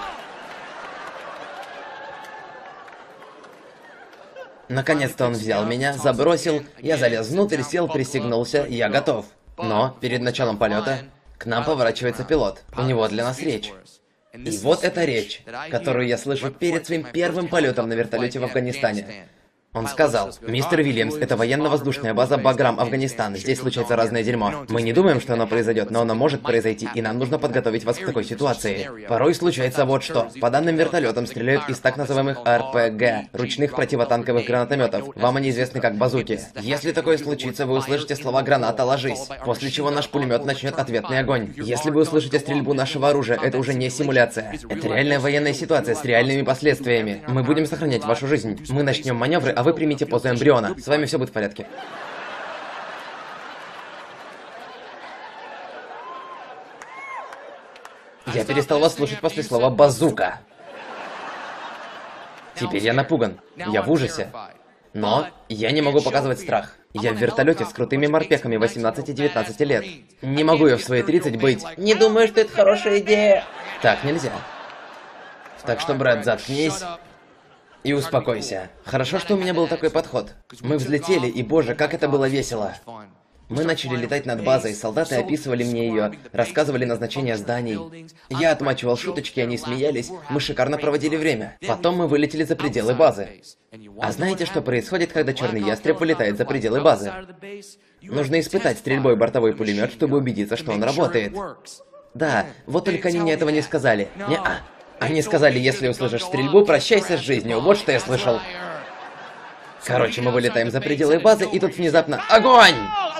Наконец-то он взял меня, забросил, я залез внутрь, сел, пристегнулся, я готов. Но перед началом полета к нам поворачивается пилот. У него для нас речь. И вот эта речь, которую я слышу перед своим первым полетом на вертолете в Афганистане. Он сказал: «Мистер Уильямс, это военно-воздушная база Баграм, Афганистан. Здесь случается разное дерьмо. Мы не думаем, что оно произойдет, но оно может произойти, и нам нужно подготовить вас к такой ситуации. Порой случается вот что. По данным вертолетам стреляют из так называемых эр пэ гэ, ручных противотанковых гранатометов. Вам они известны как базуки. Если такое случится, вы услышите слова «граната, ложись», после чего наш пулемет начнет ответный огонь. Если вы услышите стрельбу нашего оружия, это уже не симуляция. Это реальная военная ситуация с реальными последствиями. Мы будем сохранять вашу жизнь. Мы начнем маневры, а вы примите позу эмбриона. С вами все будет в порядке». Я перестал вас слушать после слова «базука». Теперь я напуган. Я в ужасе. Но я не могу показывать страх. Я в вертолете с крутыми морпехами восемнадцати-девятнадцати лет. Не могу я в свои тридцать быть: «Не думаю, что это хорошая идея». Так нельзя. Так что, брат, заткнись и успокойся. Хорошо, что у меня был такой подход. Мы взлетели, и, боже, как это было весело. Мы начали летать над базой, солдаты описывали мне ее, рассказывали назначение зданий. Я отмачивал шуточки, они смеялись, мы шикарно проводили время. Потом мы вылетели за пределы базы. А знаете, что происходит, когда черный ястреб вылетает за пределы базы? Нужно испытать стрельбой бортовой пулемет, чтобы убедиться, что он работает. Да, вот только они мне этого не сказали. Не-а. Они сказали: «Если услышишь стрельбу, прощайся с жизнью». Вот что я слышал. Короче, мы вылетаем за пределы базы, и тут внезапно огонь!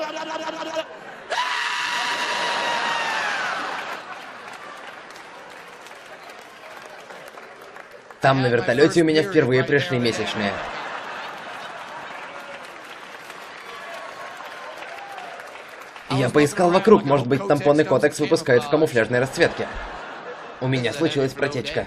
Там на вертолете у меня впервые пришли месячные. Я поискал вокруг, может быть, тампоны Котекс выпускают в камуфляжной расцветке. У меня случилась протечка.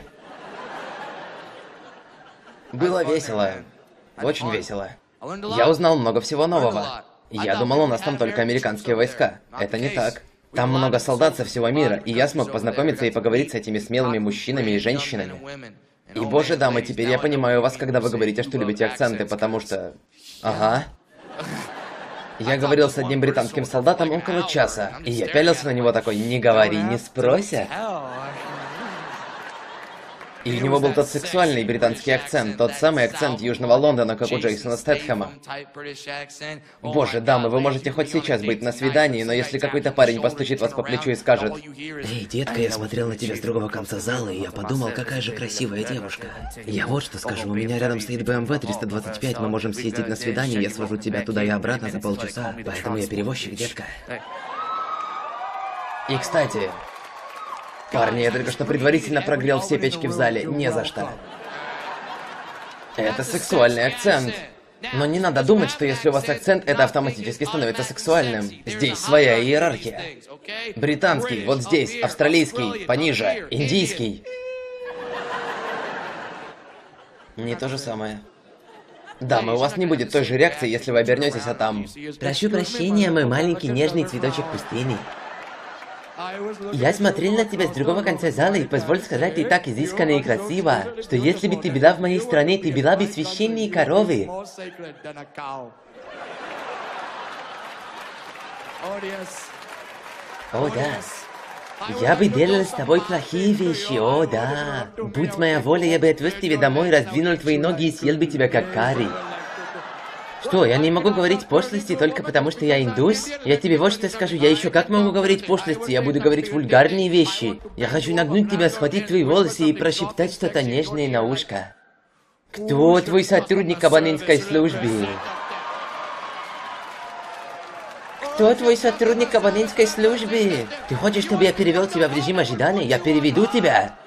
Было весело. Очень весело. Я узнал много всего нового. Я думал, у нас там только американские войска. Это не так. Там много солдат со всего мира, и я смог познакомиться и поговорить с этими смелыми мужчинами и женщинами. И, боже, дамы, теперь я понимаю вас, когда вы говорите, что любите акценты, потому что... Ага. Я говорил с одним британским солдатом около часа, и я пялился на него такой: «Не говори, не спросят». И у него был тот сексуальный британский акцент, тот самый акцент Южного Лондона, как у Джейсона Стэтхэма. Боже, дамы, вы можете хоть сейчас быть на свидании, но если какой-то парень постучит вас по плечу и скажет: «Эй, детка, я смотрел на тебя с другого конца зала, и я подумал, какая же красивая девушка. Я вот что скажу, у меня рядом стоит бэ эм вэ триста двадцать пять, мы можем съездить на свидание, я свожу тебя туда и обратно за полчаса, поэтому я перевозчик, детка». И, кстати, Парни, я только что предварительно прогрел все печки в зале. Не за что. Это сексуальный акцент. Но не надо думать, что если у вас акцент, это автоматически становится сексуальным. Здесь своя иерархия. Британский, вот здесь, австралийский, пониже, индийский. Не то же самое. Дамы, у вас не будет той же реакции, если вы обернетесь, а там... Прошу прощения, мой маленький нежный цветочек пустыни. Я смотрел на тебя с другого конца зала, и позволь сказать, ты так изысканно и красиво, что если бы ты была в моей стране, ты была бы священнее коровы. О, да. Я бы делал с тобой плохие вещи, о, да. Будь моя воля, я бы отвез тебя домой, раздвинул твои ноги и съел бы тебя как карри. Что, я не могу говорить пошлости только потому, что я индус? Я тебе вот что скажу, я еще как могу говорить пошлости? Я буду говорить вульгарные вещи. Я хочу нагнуть тебя, схватить твои волосы и прошептать что-то нежное на ушко. Кто твой сотрудник абонентской службы? Кто твой сотрудник абонентской службы? Ты хочешь, чтобы я перевел тебя в режим ожидания? Я переведу тебя.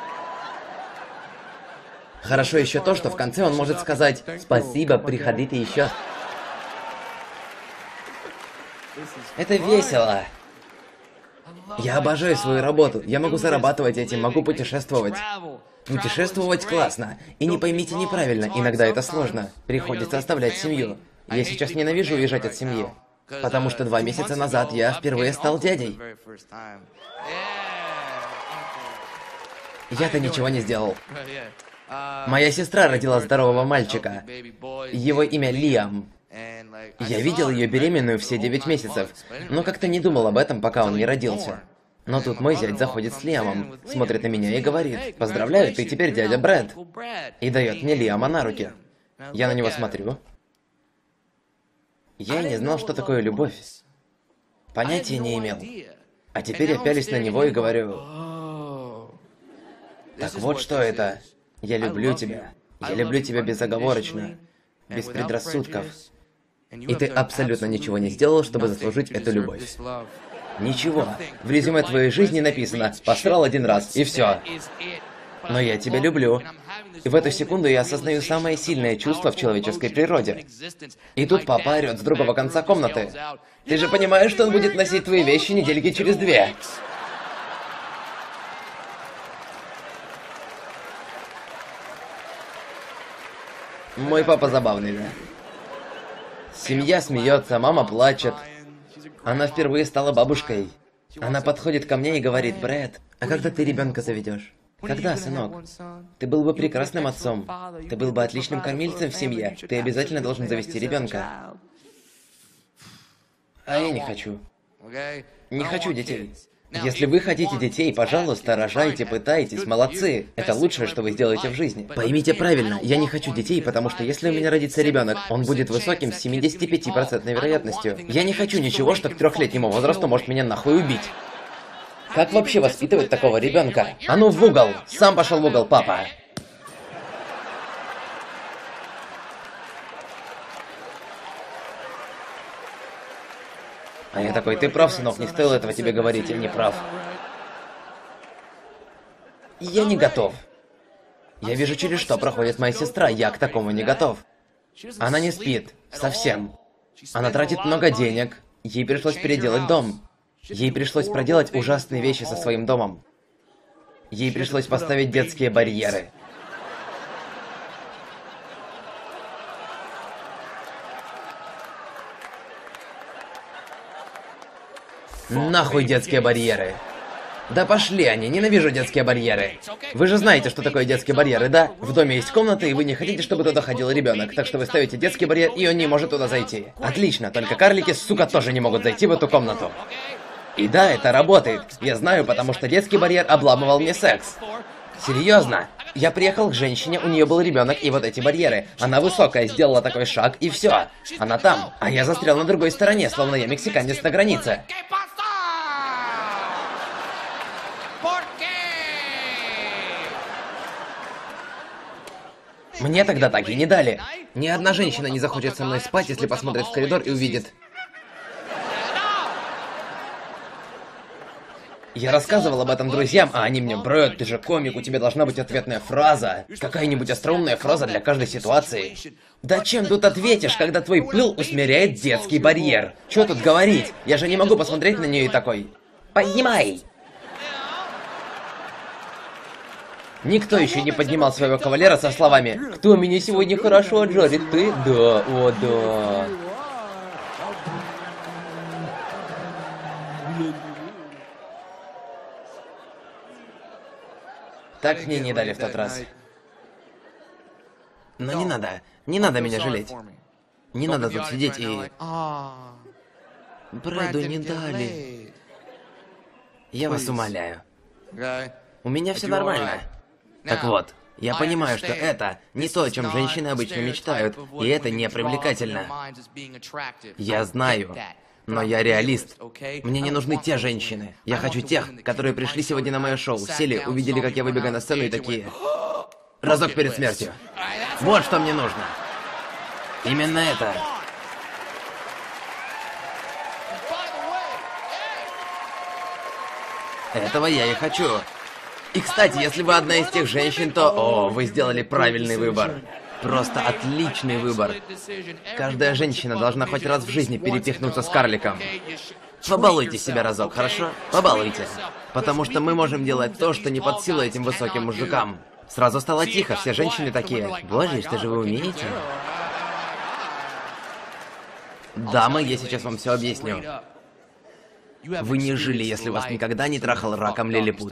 Хорошо еще то, что в конце он может сказать «Спасибо, приходите еще». Это весело. Я обожаю свою работу. Я могу зарабатывать этим, могу путешествовать. Путешествовать классно. И не поймите неправильно, иногда это сложно. Приходится оставлять семью. Я сейчас ненавижу уезжать от семьи. Потому что два месяца назад я впервые стал дядей. Я-то ничего не сделал. Моя сестра родила здорового мальчика. Его имя Лиам. Я видел ее беременную все девять месяцев, но как-то не думал об этом, пока он не родился. Но тут мой зять заходит с Лиамом, смотрит на меня и говорит: «Поздравляю, ты теперь дядя Брэд». И дает мне Лиама на руки. Я на него смотрю. Я и не знал, что такое любовь. Понятия не имел. А теперь я пялюсь на него и говорю: «Так вот что это. Я люблю тебя. Я люблю тебя безоговорочно, без предрассудков. И ты абсолютно ничего не сделал, чтобы заслужить эту любовь. Ничего. В резюме твоей жизни написано: посрал один раз, и все. Но я тебя люблю». И в эту секунду я осознаю самое сильное чувство в человеческой природе. И тут папа орёт с другого конца комнаты: «Ты же понимаешь, что он будет носить твои вещи недельки через две?» Мой папа забавный, да? Семья смеется, мама плачет. Она впервые стала бабушкой. Она подходит ко мне и говорит: «Брэд, а когда ты ребенка заведешь? Когда, сынок? Ты был бы прекрасным отцом. Ты был бы отличным кормильцем в семье. Ты обязательно должен завести ребенка». А я не хочу. Не хочу детей. Если вы хотите детей, пожалуйста, рожайте, пытайтесь, молодцы. Это лучшее, что вы сделаете в жизни. Поймите правильно, я не хочу детей, потому что если у меня родится ребенок, он будет высоким с семидесяти пяти процентной вероятностью. Я не хочу ничего, что к трехлетнему возрасту может меня нахуй убить. Как вообще воспитывать такого ребенка? А ну в угол! Сам пошел в угол, папа! А я такой: «Ты прав, сынок, не стоило этого тебе говорить, я не прав». Я не готов. Я вижу, через что проходит моя сестра, я к такому не готов. Она не спит. Совсем. Она тратит много денег. Ей пришлось переделать дом. Ей пришлось проделать ужасные вещи со своим домом. Ей пришлось поставить детские барьеры. Нахуй детские барьеры. Да пошли они, ненавижу детские барьеры. Вы же знаете, что такое детские барьеры, да? В доме есть комната, и вы не хотите, чтобы туда ходил ребенок, так что вы ставите детский барьер, и он не может туда зайти. Отлично, только карлики, сука, тоже не могут зайти в эту комнату. И да, это работает. Я знаю, потому что детский барьер обламывал мне секс. Серьезно. Я приехал к женщине, у нее был ребенок, и вот эти барьеры. Она высокая, сделала такой шаг, и все. Она там, а я застрял на другой стороне, словно я мексиканец на границе. Мне тогда так и не дали. Ни одна женщина не захочет со мной спать, если посмотрит в коридор и увидит. Я рассказывал об этом друзьям, а они мне: Брэд, ты же комик, у тебя должна быть ответная фраза. Какая-нибудь остроумная фраза для каждой ситуации. Да чем тут ответишь, когда твой пыл усмиряет детский барьер? Чё тут говорить? Я же не могу посмотреть на нее и такой: поднимай! Никто еще не поднимал своего кавалера со словами: кто меня сегодня хорошо отжарит, ты? Да, о да. Так мне не дали в тот раз. Но не надо, не надо меня жалеть. Не надо тут сидеть и... Брэду не дали. Я вас умоляю. У меня все нормально. Так вот, я понимаю, что это не то, о чем женщины обычно мечтают, и это не привлекательно. Я знаю, но я реалист. Мне не нужны те женщины. Я хочу тех, которые пришли сегодня на мое шоу, сели, увидели, как я выбегаю на сцену и такие: разок перед смертью. Вот что мне нужно. Именно это. Этого я и хочу. И, кстати, если вы одна из тех женщин, то... О, вы сделали правильный выбор. Просто отличный выбор. Каждая женщина должна хоть раз в жизни перепихнуться с карликом. Побалуйте себя разок, хорошо? Побалуйте. Потому что мы можем делать то, что не под силу этим высоким мужикам. Сразу стало тихо, все женщины такие: боже, что же вы умеете? Дамы, я сейчас вам все объясню. Вы не жили, если вас никогда не трахал раком лилипут.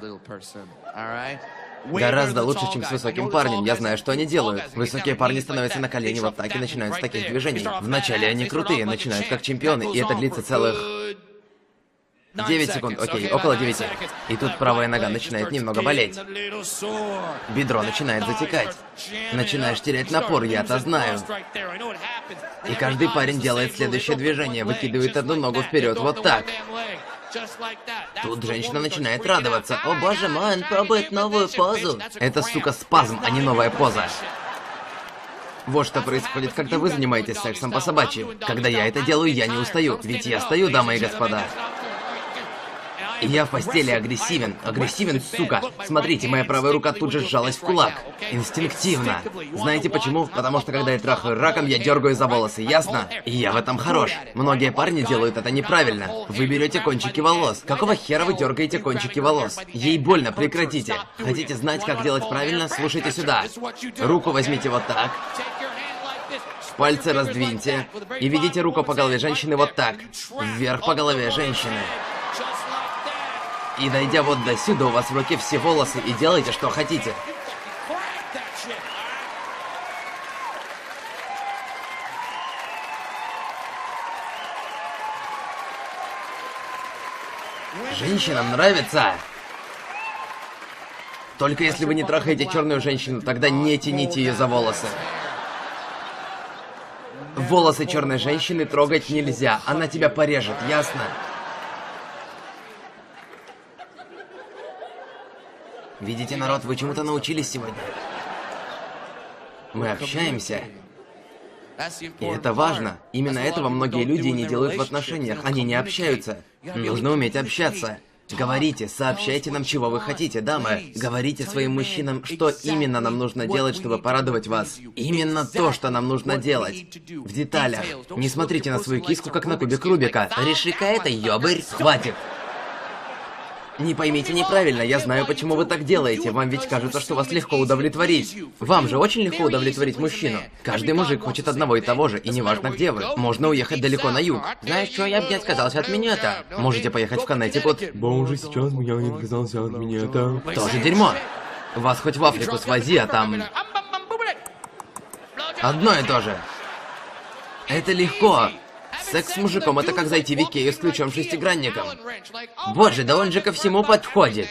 Гораздо лучше, чем с высоким парнем. Я знаю, что они делают. Высокие парни становятся на колени вот так и начинают с таких движений. Вначале они крутые, начинают как чемпионы, и это длится целых... девять секунд, окей, около девяти. И тут правая нога начинает немного болеть. Бедро начинает затекать. Начинаешь терять напор, я-то знаю. И каждый парень делает следующее движение, выкидывает одну ногу вперед, вот так. Тут женщина начинает радоваться. О боже мой, он пробует новую позу. Это, сука, спазм, а не новая поза. Вот что происходит, когда вы занимаетесь сексом по собачьи. Когда я это делаю, я не устаю. Ведь я стою, дамы и господа. Я в постели агрессивен. Агрессивен, сука. Смотрите, моя правая рука тут же сжалась в кулак. Инстинктивно. Знаете почему? Потому что когда я трахаю раком, я дергаю за волосы, ясно? И я в этом хорош. Многие парни делают это неправильно. Вы берете кончики волос. Какого хера вы дергаете кончики волос? Ей больно, прекратите. Хотите знать, как делать правильно? Слушайте сюда. Руку возьмите вот так. Пальцы раздвиньте. И ведите руку по голове женщины вот так. Вверх по голове женщины. И дойдя вот до сюда, у вас в руке все волосы, и делайте, что хотите. Женщинам нравится. Только если вы не трахаете черную женщину, тогда не тяните ее за волосы. Волосы черной женщины трогать нельзя, она тебя порежет, ясно? Видите, народ, вы чему-то научились сегодня. Мы общаемся. И это важно. Именно этого многие люди не делают в отношениях. Они не общаются. Нужно уметь общаться. Говорите, сообщайте нам, чего вы хотите, дамы. Говорите своим мужчинам, что именно нам нужно делать, чтобы порадовать вас. Именно то, что нам нужно делать. В деталях. Не смотрите на свою киску, как на кубик Рубика. Реши-ка это, ёбырь. Хватит. Не поймите неправильно, я знаю, почему вы так делаете. Вам ведь кажется, что вас легко удовлетворить. Вам же очень легко удовлетворить мужчину. Каждый мужик хочет одного и того же, и неважно где вы. Можно уехать далеко на юг. Знаешь что, я бы не отказался от минета. Можете поехать в Коннектикут. Боже, сейчас я не отказался от минета. Тоже дерьмо. Вас хоть в Африку свози, а там... Одно и то же. Это легко. Секс с мужиком — это как зайти в Икею с ключом-шестигранником. Боже, да он же ко всему подходит.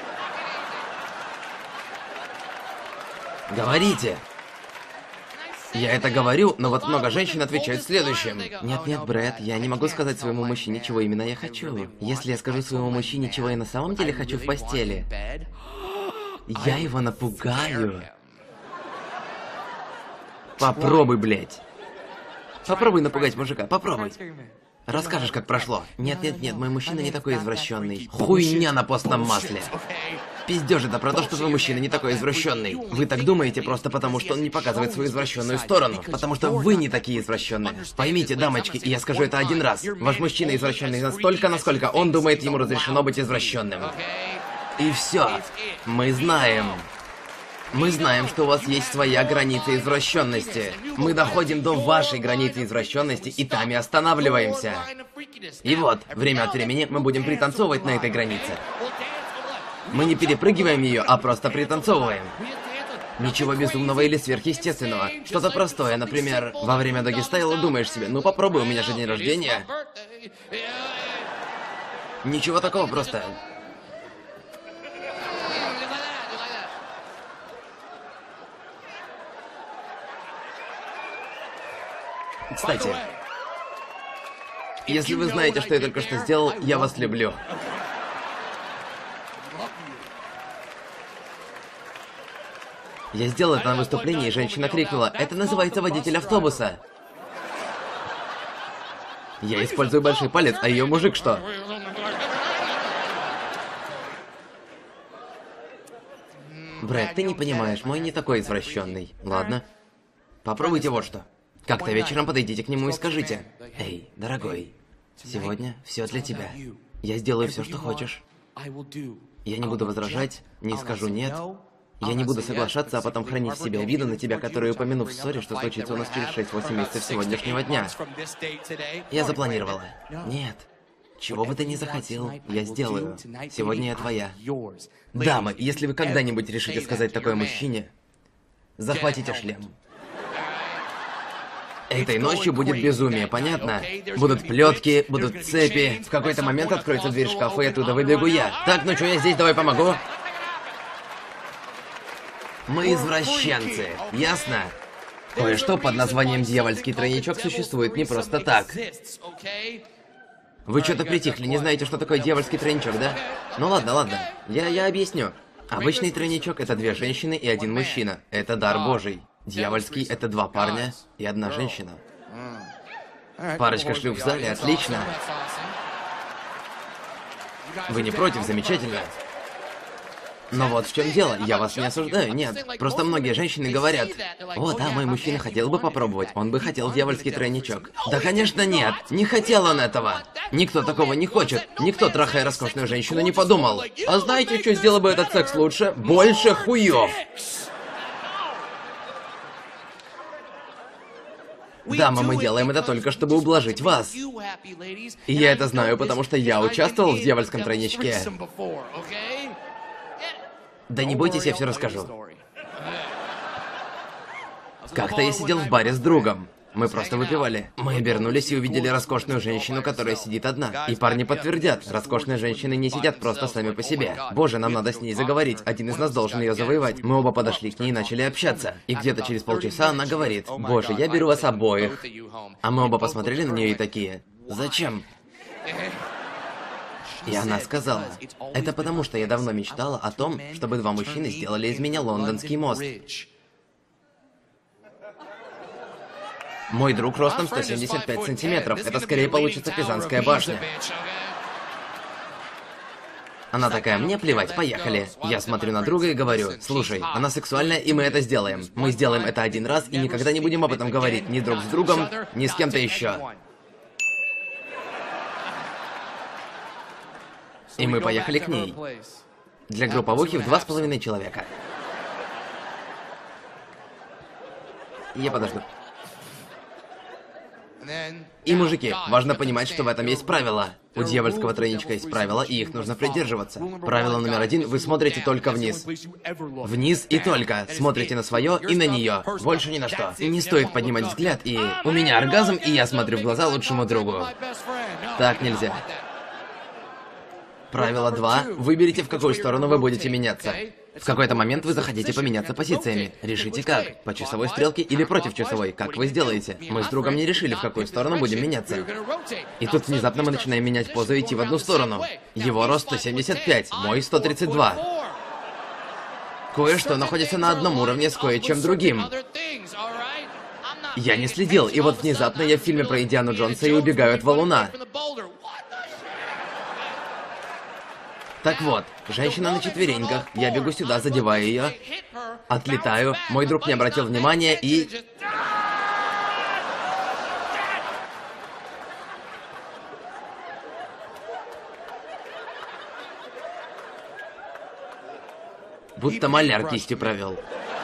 Говорите. Я это говорю, но вот много женщин отвечают следующим. Нет-нет, Брэд, я не могу сказать своему мужчине, чего именно я хочу. Если я скажу своему мужчине, чего я на самом деле хочу в постели, я его напугаю. Попробуй, блядь. Попробуй напугать мужика, попробуй. Расскажешь, как прошло? Нет-нет-нет, мой мужчина не такой извращенный. Хуйня на постном масле. Пиздёж это про то, что твой мужчина не такой извращенный. Вы так думаете просто потому, что он не показывает свою извращенную сторону. Потому что вы не такие извращенные. Поймите, дамочки, и я скажу это один раз. Ваш мужчина извращенный настолько, насколько он думает, ему разрешено быть извращенным. И все. Мы знаем. Мы знаем, что у вас есть своя граница извращенности. Мы доходим до вашей границы извращенности и там и останавливаемся. И вот, время от времени мы будем пританцовывать на этой границе. Мы не перепрыгиваем ее, а просто пританцовываем. Ничего безумного или сверхъестественного. Что-то простое, например, во время доги-стайла думаешь себе, ну попробуй, у меня же день рождения. Ничего такого, просто... Кстати, если вы знаете, что я только что сделал, я вас люблю. Я сделал это на выступлении, и женщина крикнула: «Это называется водитель автобуса». Я использую большой палец, а ее мужик что? Брэд, ты не понимаешь, мой не такой извращенный. Ладно. Попробуйте вот что. Как-то вечером подойдите к нему и скажите: «Эй, дорогой, сегодня все для тебя. Я сделаю все, что хочешь. Я не буду возражать, не скажу нет. Я не буду соглашаться, а потом хранить в себе обиду на тебя, которую упомяну в ссоре, что случится у нас через шесть-восемь месяцев сегодняшнего дня». Я запланировала. Нет. Чего бы ты ни захотел, я сделаю. Сегодня я твоя. Дамы, если вы когда-нибудь решите сказать такое мужчине, захватите шлем. Этой ночью будет безумие, понятно? Будут плетки, будут цепи. В какой-то момент откроется дверь шкафа, и оттуда выбегу я. Так, ну что, я здесь, давай помогу. Мы извращенцы, ясно? Кое-что под названием «Дьявольский тройничок» существует не просто так. Вы что-то притихли, не знаете, что такое дьявольский тройничок, да? Ну ладно, ладно, я, я объясню. Обычный тройничок — это две женщины и один мужчина. Это дар Божий. Дьявольский — это два парня и одна женщина. Парочка шлюх в зале, отлично. Вы не против? Замечательно. Но вот в чем дело, я вас не осуждаю, нет. Просто многие женщины говорят: «О, да, мой мужчина хотел бы попробовать, он бы хотел дьявольский тройничок». Да, конечно, нет, не хотел он этого. Никто такого не хочет, никто, трахая роскошную женщину, не подумал: «А знаете, что сделал бы этот секс лучше? Больше хуев». Дамы, мы делаем это только, чтобы ублажить вас. И я это знаю, потому что я участвовал в дьявольском тройничке. Да не бойтесь, я все расскажу. Как-то я сидел в баре с другом. Мы просто выпивали. Мы обернулись и увидели роскошную женщину, которая сидит одна. И парни подтвердят, роскошные женщины не сидят просто сами по себе. Боже, нам надо с ней заговорить. Один из нас должен ее завоевать. Мы оба подошли к ней и начали общаться. И где-то через полчаса она говорит: «Боже, я беру вас обоих». А мы оба посмотрели на нее и такие: «Зачем?» И она сказала: «Это потому, что я давно мечтала о том, чтобы два мужчины сделали из меня лондонский мост». Мой друг ростом сто семьдесят пять сантиметров. Это скорее получится Пизанская башня. Она такая: «Мне плевать, поехали». Я смотрю на друга и говорю: «Слушай, она сексуальная, и мы это сделаем. Мы сделаем это один раз и никогда не будем об этом говорить ни друг с другом, ни с кем-то еще». И мы поехали к ней. Для групповухи в два с половиной человека. Я подожду. И, мужики, важно понимать, что в этом есть правила. У дьявольского тройничка есть правила, и их нужно придерживаться. Правило номер один: вы смотрите только вниз. Вниз и только. Смотрите на свое и на нее. Больше ни на что. Не стоит поднимать взгляд и... У меня оргазм, и я смотрю в глаза лучшему другу. Так нельзя. Правило два. Выберите, в какую сторону вы будете меняться. В какой-то момент вы захотите поменяться позициями. Решите как. По часовой стрелке или против часовой. Как вы сделаете? Мы с другом не решили, в какую сторону будем меняться. И тут внезапно мы начинаем менять позу и идти в одну сторону. Его рост сто семьдесят пять, мой сто тридцать два. Кое-что находится на одном уровне с кое-чем другим. Я не следил, и вот внезапно я в фильме про Индиану Джонса и убегаю от валуна. Так вот, женщина на четвереньках, я бегу сюда, задеваю ее, отлетаю, мой друг не обратил внимания и... Будто маляр кистью провел.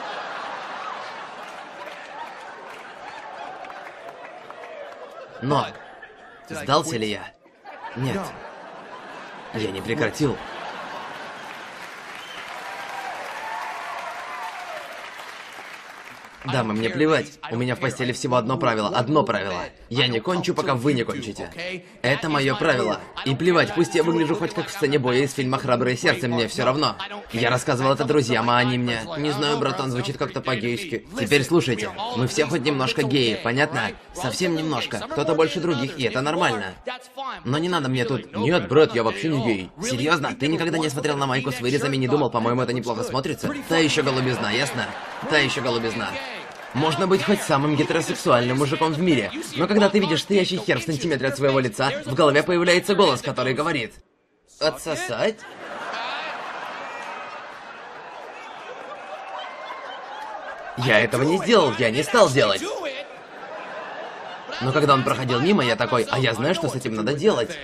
Но сдался ли я? Нет. Я не прекратил. Дамы, мне плевать. У меня в постели всего одно правило. Одно правило. Я не кончу, пока вы не кончите. Это мое правило. И плевать, пусть я выгляжу хоть как в сцене боя из фильма «Храброе сердце», мне все равно. Я рассказывал это друзьям, а они мне... Не знаю, братан, звучит как-то по-гейски. Теперь слушайте. Мы все хоть немножко геи, понятно? Совсем немножко. Кто-то больше других, и это нормально. Но не надо мне тут... Нет, брат, я вообще не гей. Серьезно? Ты никогда не смотрел на майку с вырезами и не думал, по-моему, это неплохо смотрится? Та еще голубизна, ясно? Та еще голубизна. Можно быть хоть самым гетеросексуальным мужиком в мире, но когда ты видишь стоящий хер в сантиметре от своего лица, в голове появляется голос, который говорит: «Отсосать?» Я этого не сделал, я не стал делать. Но когда он проходил мимо, я такой: а я знаю, что с этим надо делать.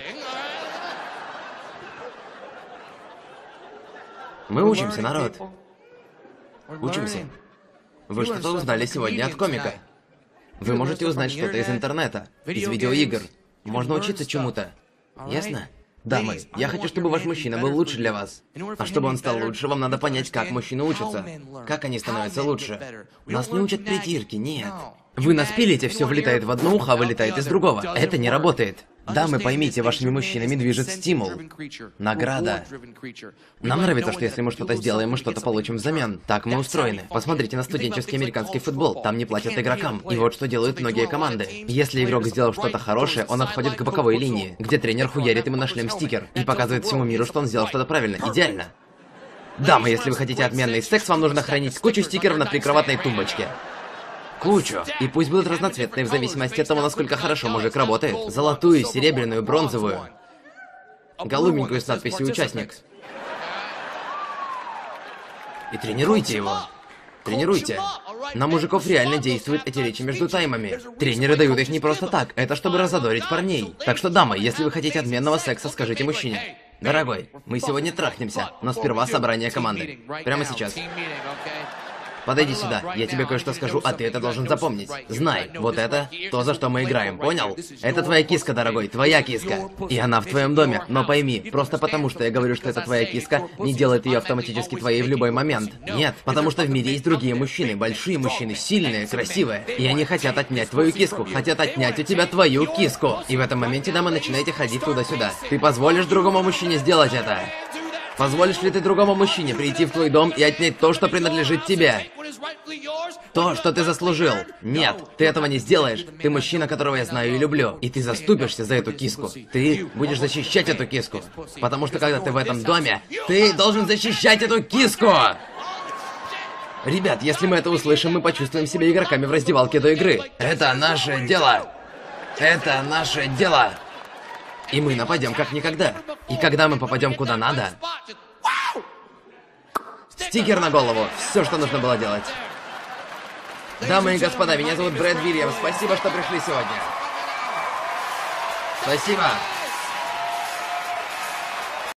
Мы учимся, народ. Учимся. Вы что-то узнали сегодня от комика. Вы можете узнать что-то из интернета, из видеоигр. Можно учиться чему-то. Ясно? Дамы, я хочу, чтобы ваш мужчина был лучше для вас. А чтобы он стал лучше, вам надо понять, как мужчины учатся. Как они становятся лучше. Нас не учат придирки, нет. Вы нас пилите, все влетает в одно ухо, а вылетает из другого. Это не работает. Дамы, поймите, вашими мужчинами движет стимул. Награда. Нам нравится, что если мы что-то сделаем, мы что-то получим взамен. Так мы устроены. Посмотрите на студенческий американский футбол. Там не платят игрокам. И вот что делают многие команды. Если игрок сделал что-то хорошее, он отходит к боковой линии, где тренер хуярит ему на шлем стикер и показывает всему миру, что он сделал что-то правильно. Идеально. Дамы, если вы хотите отменный секс, вам нужно хранить кучу стикеров на прикроватной тумбочке. Кучу. И пусть будут разноцветные в зависимости от того, насколько хорошо мужик работает. Золотую, серебряную, бронзовую. Голубенькую с надписью «Участник». И тренируйте его. Тренируйте. На мужиков реально действуют эти речи между таймами. Тренеры дают их не просто так, это чтобы разодорить парней. Так что, дамы, если вы хотите отменного секса, скажите мужчине: дорогой, мы сегодня трахнемся, но сперва собрание команды. Прямо сейчас. Подойди сюда, я тебе кое-что скажу, а ты это должен запомнить. Знай, вот это то, за что мы играем, понял? Это твоя киска, дорогой, твоя киска. И она в твоем доме, но пойми, просто потому что я говорю, что это твоя киска, не делает ее автоматически твоей в любой момент. Нет, потому что в мире есть другие мужчины, большие мужчины, сильные, красивые. И они хотят отнять твою киску, хотят отнять у тебя твою киску. И в этом моменте, дамы, начинаете ходить туда-сюда. Ты позволишь другому мужчине сделать это? Позволишь ли ты другому мужчине прийти в твой дом и отнять то, что принадлежит тебе? То, что ты заслужил. Нет, ты этого не сделаешь. Ты мужчина, которого я знаю и люблю. И ты заступишься за эту киску. Ты будешь защищать эту киску. Потому что когда ты в этом доме, ты должен защищать эту киску! Ребят, если мы это услышим, мы почувствуем себя игроками в раздевалке до игры. Это наше дело. Это наше дело. И мы нападем как никогда. И когда мы попадем куда надо... Стикер на голову. Все, что нужно было делать. Дамы и господа, меня зовут Брэд Вильямс. Спасибо, что пришли сегодня. Спасибо.